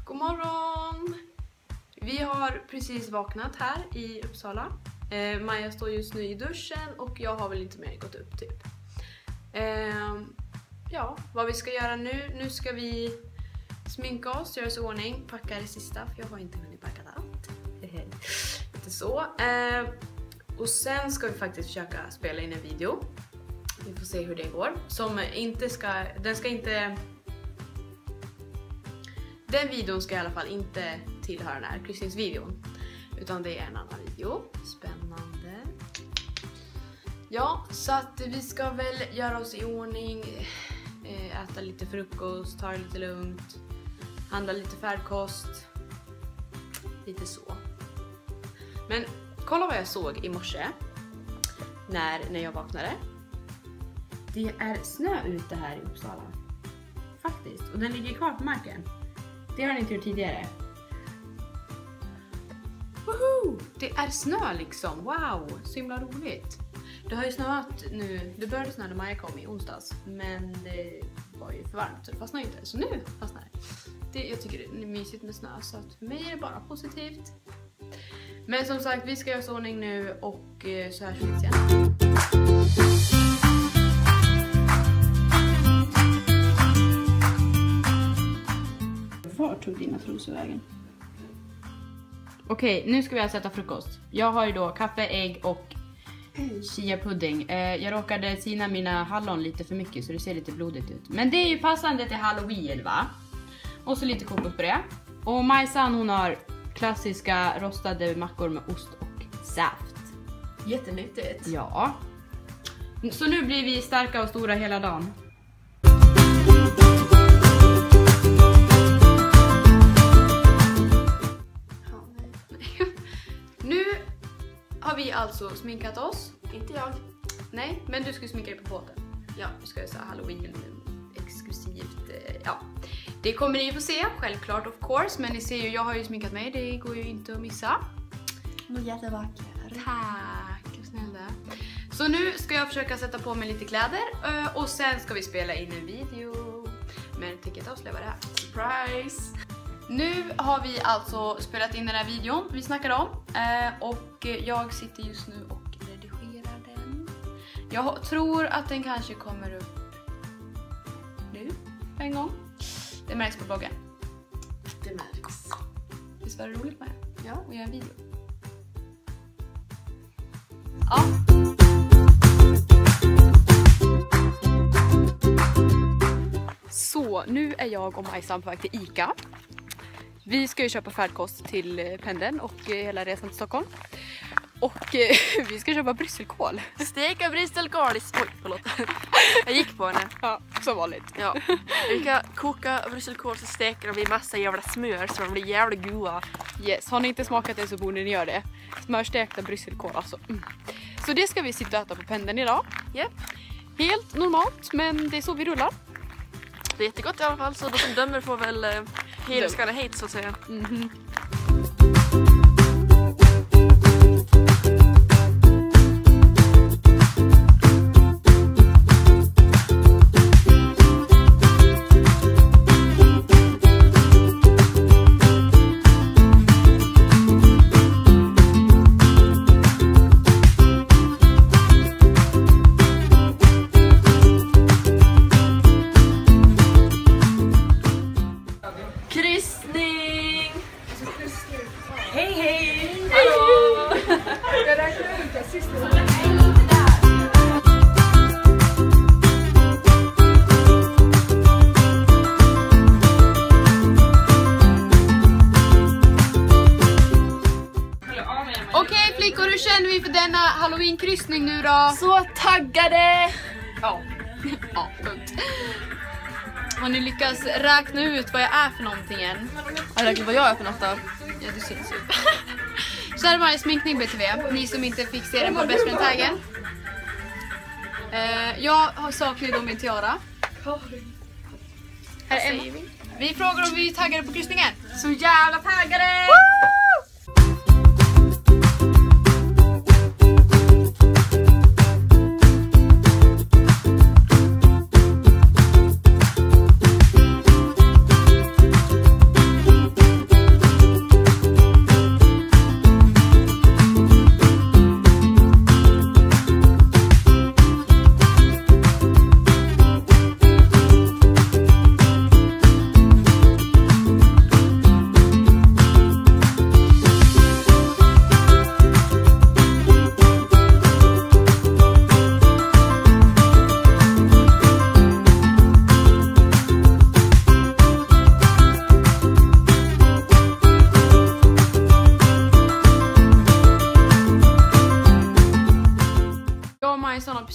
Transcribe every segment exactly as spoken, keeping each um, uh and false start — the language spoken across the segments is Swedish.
God morgon! Vi har precis vaknat här i Uppsala. Eh, Maja står just nu i duschen och jag har väl inte mer gått upp typ. Eh, ja, vad vi ska göra nu. Nu ska vi sminka oss, göra oss i ordning, packa det sista för jag har inte hunnit packa allt. Inte så. Eh, och sen ska vi faktiskt försöka spela in en video. Vi får se hur det går. Som inte ska, den ska inte... Den videon ska i alla fall inte tillhöra den här kryssningsvideon. Utan det är en annan video. Spännande. Ja, så att vi ska väl göra oss i ordning. Äta lite frukost, ta det lite lugnt. Handla lite färdkost. Lite så. Men kolla vad jag såg i morse. När, när jag vaknade. Det är snö ute här i Uppsala. Faktiskt. Och den ligger kvar på marken. Det har ni inte gjort tidigare. Woho! Det är snö liksom. Wow, så himla roligt. Det har ju snöat nu. Det började snö när Maja kom i onsdags. Men det var ju för varmt så det fastnade inte. Så nu fastnar det. det. Jag tycker det är mysigt med snö. Så att för mig är det bara positivt. Men som sagt, vi ska göra så ordning nu. Och så hörs vi igen. Var tog dina trosor vägen? Okej, nu ska vi alltså äta frukost. Jag har ju då kaffe, ägg och chia-pudding. Eh, jag råkade sina mina hallon lite för mycket så det ser lite blodigt ut. Men det är ju passande till Halloween, va? Och så lite kokosbröd. Och Majsan, hon har klassiska rostade mackor med ost och saft. Jättenyttigt. Ja. Så nu blir vi starka och stora hela dagen. Nu har vi alltså sminkat oss. Inte jag. Nej, men du ska sminka dig på båten. Ja, du ska säga Halloween exklusivt. Ja, det kommer ni få se, självklart of course. Men ni ser ju, jag har ju sminkat mig, det går ju inte att missa. Du är jättevacker. Tack, snälla. Så nu ska jag försöka sätta på mig lite kläder. Och sen ska vi spela in en video. Men jag tänker inte avslöja vad det är. Surprise! Nu har vi alltså spelat in den här videon vi snackade om. Och jag sitter just nu och redigerar den. Jag tror att den kanske kommer upp nu på en gång. Det märks på bloggen. Det märks. Visst var det roligt med det? Ja. Och göra en video. Ja. Så, nu är jag och Majsan på väg till Ica. Vi ska ju köpa färdkost till pendeln och hela resan till Stockholm. Och eh, vi ska köpa brysselkål. Steka brysselkål i... Oj, förlåt. Jag gick på henne. Ja, som vanligt. Ja. Vi ska koka brysselkål så steker vi massa jävla smör så de blir jävligt goda. Yes, har ni inte smakat det så borde ni göra det. Smörstekta brysselkål alltså. Mm. Så det ska vi sitta och äta på pendeln idag. Yep. Helt normalt, men det är så vi rullar. Det är jättegott i alla fall, så de som dömer får väl eh, hate ska hate så att säga. Mm-hmm. Kryssning! Hej hej! Hallå! Jag räknar ut det sista. Okej flickor, hur känner vi för denna Halloween-kryssning nu då? Så taggade! Ja, ja, punkt. Har ni lyckats räkna ut vad jag är för någonting än? Jag räknar vad jag är för något då. Ja, det syns ju. Kära varje sminkning B T V, ni som inte fick se den på Best Friend Taggen. Eh, jag har saknat då min tiara. Här är Emma. Vi frågar om vi är taggade på kryssningen. Så jävla taggade!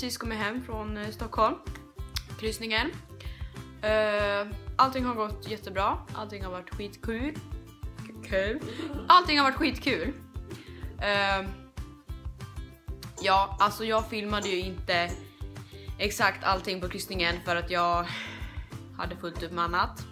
precis kommit hem från eh, Stockholm. Kryssningen. Uh, allting har gått jättebra. Allting har varit skitkul. Kul. Allting har varit skitkul. Uh, ja, alltså jag filmade ju inte exakt allting på kryssningen för att jag hade fullt upp med annat.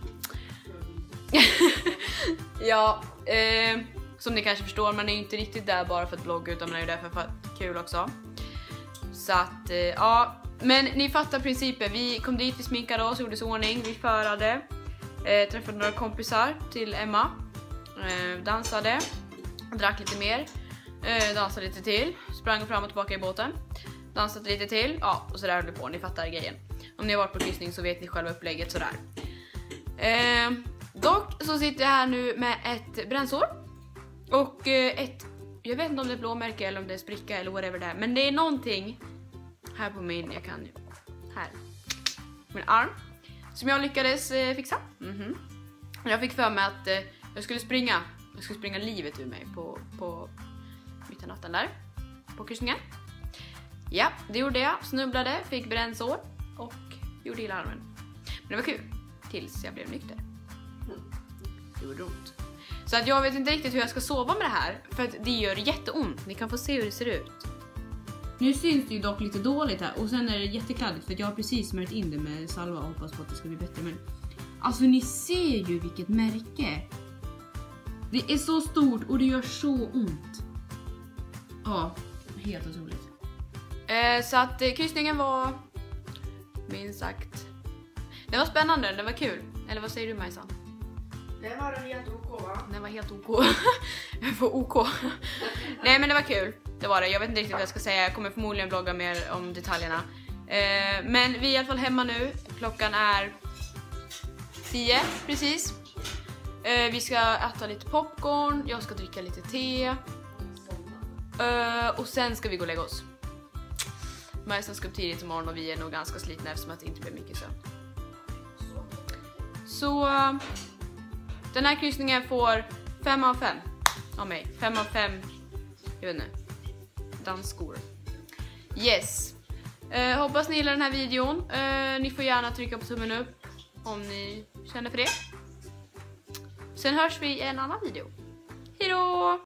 Ja, eh, som ni kanske förstår, man är ju inte riktigt där bara för att vlogga utan man är ju där för att ha kul också. Så att, eh, ja, men ni fattar principen. Vi kom dit, vi sminkade oss, gjorde oss ordning, vi förade, eh, träffade några kompisar till Emma, eh, dansade, drack lite mer, eh, dansade lite till, sprang fram och tillbaka i båten, dansade lite till, ja, och så där höll vi på, ni fattar grejen. Om ni har varit på kryssning så vet ni själva upplägget sådär. Eh, dock så sitter jag här nu med ett brännsår och eh, ett, jag vet inte om det är blåmärke eller om det är spricka eller whatever det är, men det är någonting här på min, jag kan här, min arm som jag lyckades eh, fixa. Mm-hmm. Jag fick för mig att eh, jag skulle springa, jag skulle springa livet ur mig på, på mitt i natten där, på kryssningen. Ja, det gjorde jag, snubblade, fick brännsår och gjorde illa armen. Men det var kul, tills jag blev nykter. Det gjorde ont. Så att jag vet inte riktigt hur jag ska sova med det här, för att det gör jätteont. Ni kan få se hur det ser ut. Nu syns det ju dock lite dåligt här, och sen är det jättekladdigt för att jag har precis smört in det med salva och hoppas på att det ska bli bättre. Men alltså ni ser ju vilket märke. Det är så stort och det gör så ont. Ja, helt otroligt. Eh, så att eh, kryssningen var minst sagt, det var spännande, det var kul. Eller vad säger du, Majsan? Det var en helt OK, va? Det var helt OK. För OK. Nej, men det var kul. Det var det. Jag vet inte riktigt vad jag ska säga. Jag kommer förmodligen blogga mer om detaljerna. Eh, men vi är i alla fall hemma nu. Klockan är tio precis. Eh, vi ska äta lite popcorn. Jag ska dricka lite te. Eh, och sen ska vi gå och lägga oss. Majsan ska upp tidigt imorgon och vi är nog ganska slitna eftersom att det inte blir mycket sömn. Så uh, den här kryssningen får fem av fem av mig. fem av fem, jag vet inte, dansskor. Yes. Uh, hoppas ni gillar den här videon. Uh, ni får gärna trycka på tummen upp om ni känner för det. Sen hörs vi i en annan video. Hejdå!